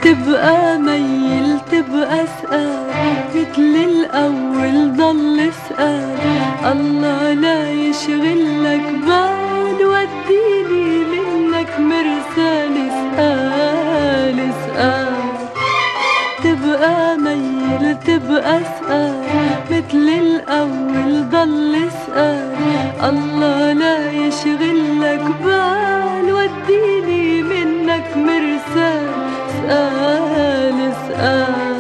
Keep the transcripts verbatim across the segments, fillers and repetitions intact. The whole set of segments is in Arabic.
تبقى ميل تبقى سقال مثل الأول ضل اسأل الله لا يشغلك بال وديني منك مرسال اسأل اسأل تبقى ميل تبقى سقال مثل الأول ضل اسأل الله لا يشغلك بال وديني منك مرسال اسأل اسأل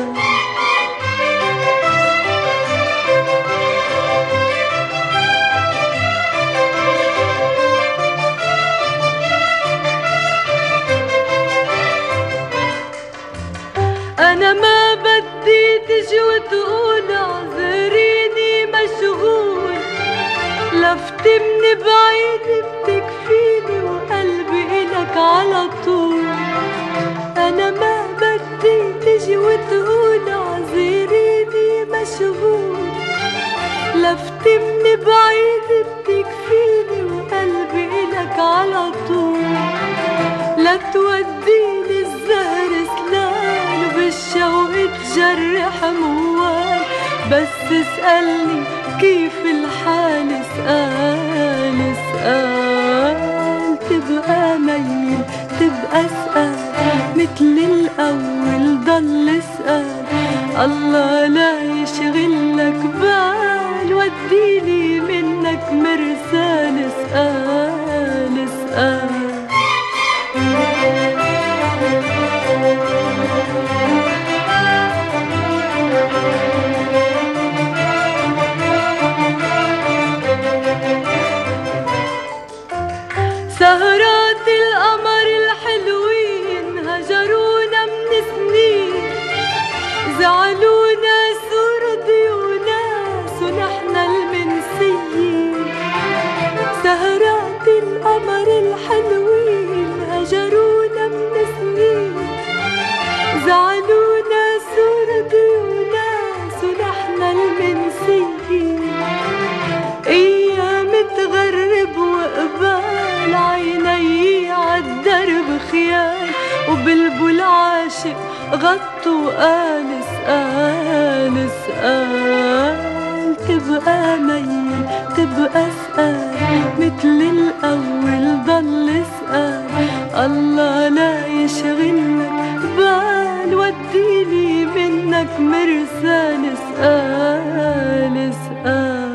أنا ما بدي تجي وتقول اعذريني مشغول لفتي من بعيد بتكفيني وقلبي إلك على طول أنا ما بدي تجي وتقول اعذريني مشغول لفتي من بعيد بتكفيني وقلبي إلك على طول لا توديني الزهر سلال وبالشوق تجرح موال بس اسألني كيف الحال اسأل اسأل تبقى ميل تبقى اسأل مثل الأول ضل اسأل الله لا يشغلك بال وديني منك مرسال اسأل اسأل سهرات القمر الحلوين هجرونا من سنين زعلونا ورضي وناس ونحنا المنسيين سهرات القمر الحلوين هجرونا من سنين زعلونا ورضي وناس ونحنا المنسيين ايام تغرب وقبال عيني عالدرب خيال وبلبل عاشق غطوا قال اسأل اسأل تبقى ميل تبقى اسأل مثل الأول ضل اسأل الله لا يشغلك بال وديني منك مرسال اسأل اسأل